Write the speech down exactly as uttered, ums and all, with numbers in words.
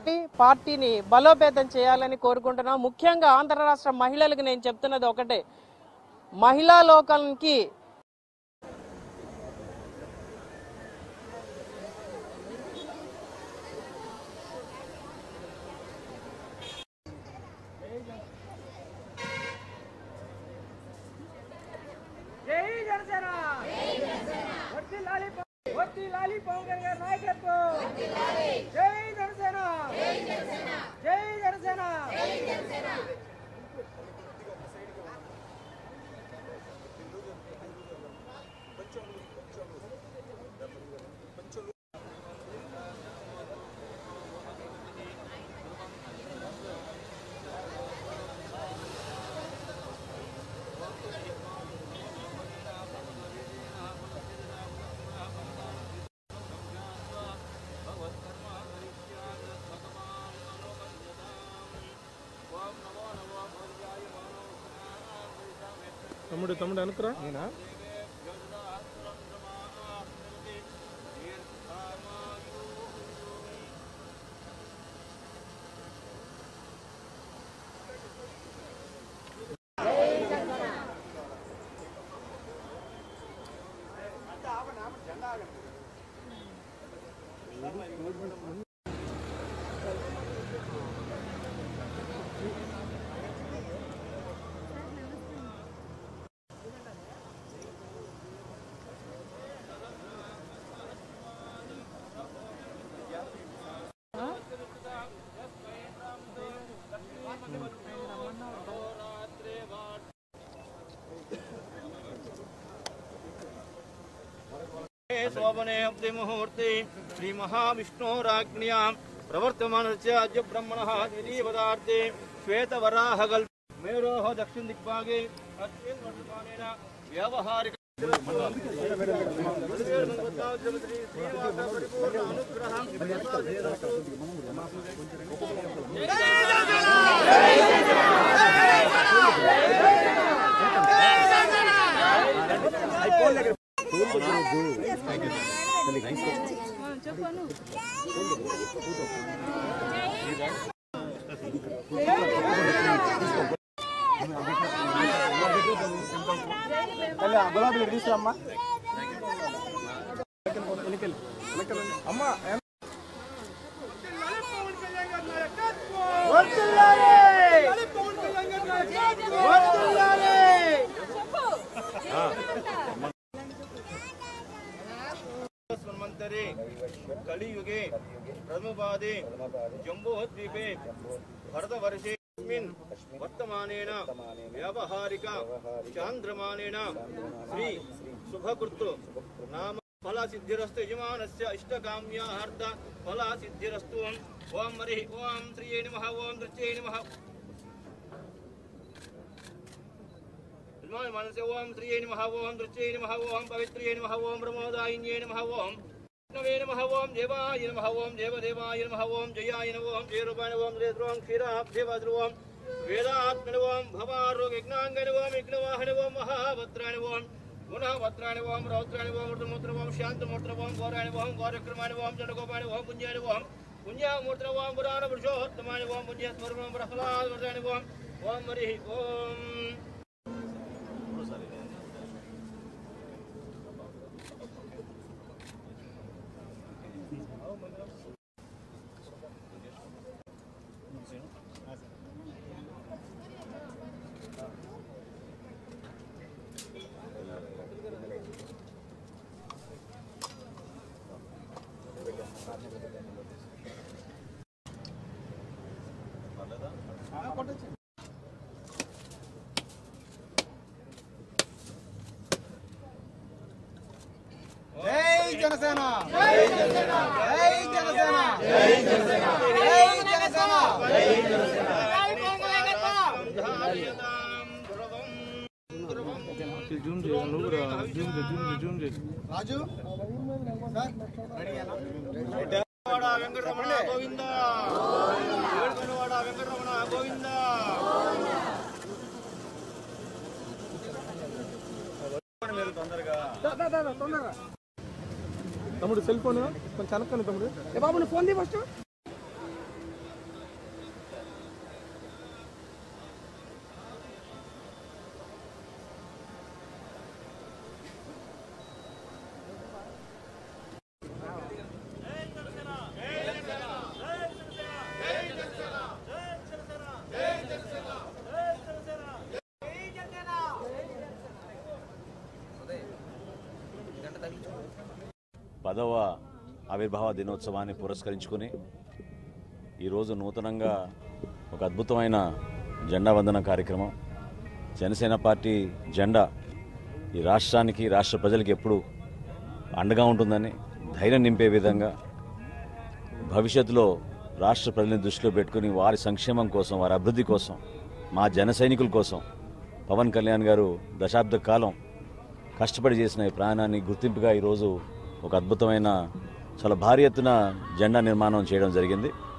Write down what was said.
చెప్పి పార్టీని బలోపేతం చేయాలని కోరుకుంటున్నాం. ముఖ్యంగా ఆంధ్ర రాష్ట్ర మహిళలకు నేను చెప్తున్నది ఒకటే, మహిళా లోకానికి తమ్ముడు తమ్ముడు అనుకురా నేనా शोभने अब्दे मुहूर्ते श्री महाविष्णोराज्ञया प्रवर्तमानस्य अद्य ब्रह्मणः दिलीपदार्थे श्वेतवराहकल्प मेरोः दक्षिण दिग्भागे अस्मिन् वर्तमानेन व्यावहारिक గులాబీ తీసుకురమ్మా అమ్మా स्मन्वन्तरे कलियुगे प्रथमपादे जम्बूद्वीपे भरतवर्षे अस्मिन् वर्तमानेन व्यावहारिक चान्द्रमानेन श्री शुभकृत् नाम फलसिद्धिरस्तु यजमानस्य इष्टकाम्यार्थ फलसिद्धिरस्तु। ओं हरिः ओं श्रिये नमः ओं दृश्ये नमः मनसे ओं श्रिये नमः ओं दृश्ये नमः ओं पवित्र्ये नमः ओं प्रमोदायिन्ये नमः ओं नवे नमः ओं देवाय नमः ओं देवदेवाय नमः ओं जयाय नमः ओं जयरूपाय ओं रेद्रों क्षीराब्धिवज्रों वेदात्मने ओं भवारोग्यज्ञाङ्गने ओं विघ्नवाहने ओं महाभद्राणे ओं गुणभद्राणे ओं रौद्राणे ओं ऋतुमूर्तने ओं शान्तमूर्तने ओं घोराणे ओं घोरक्रमाणे ओं चण्डगोपाणे ओं पुण्याणे ओं पुण्यामूर्तने ओं पुराणपुरुषोत्तमाने ओं पुण्यस्वरूपं प्रह्लादवर्धाणे ओं ओं हरिः ओं। జై జనసేన జై జనసేన జై జనసేన జై జనసేన జై జనసేన జై జనసేన జూమ్ చేయి నువ్వు రా జూమ్ చేయి జూమ్ చేయి జూమ్ చేయి రాజు సార్ రెడీ వాడ వెంకటరమణ గోవిందా ఏడుకొండవాడ వెంకటరమణ గోవిందా మీరు తొందరగా తొందరగా తమ్ముడు సెల్ ఫోన్ కొంచెం కనక్కను తమ్ముడు ఏ బాబు నువ్వు ఫోన్ తీ ఫస్ట్ పదవ ఆవిర్భావ దినోత్సవాన్ని పురస్కరించుకుని ఈరోజు నూతనంగా ఒక అద్భుతమైన జెండా వందన కార్యక్రమం. జనసేన పార్టీ జెండా ఈ రాష్ట్రానికి, రాష్ట్ర ప్రజలకు ఎప్పుడు అండగా ఉంటుందని ధైర్యం నింపే విధంగా భవిష్యత్తులో రాష్ట్ర ప్రజల్ని దృష్టిలో పెట్టుకుని వారి సంక్షేమం కోసం, వారి అభివృద్ధి కోసం, మా జన సైనికుల కోసం పవన్ కళ్యాణ్ గారు దశాబ్ద కాలం కష్టపడి చేసిన ఈ ప్రయాణాన్ని గుర్తింపుగా ఈరోజు ఒక అద్భుతమైన చాలా భారీ ఎత్తున జెండా నిర్మాణం చేయడం జరిగింది.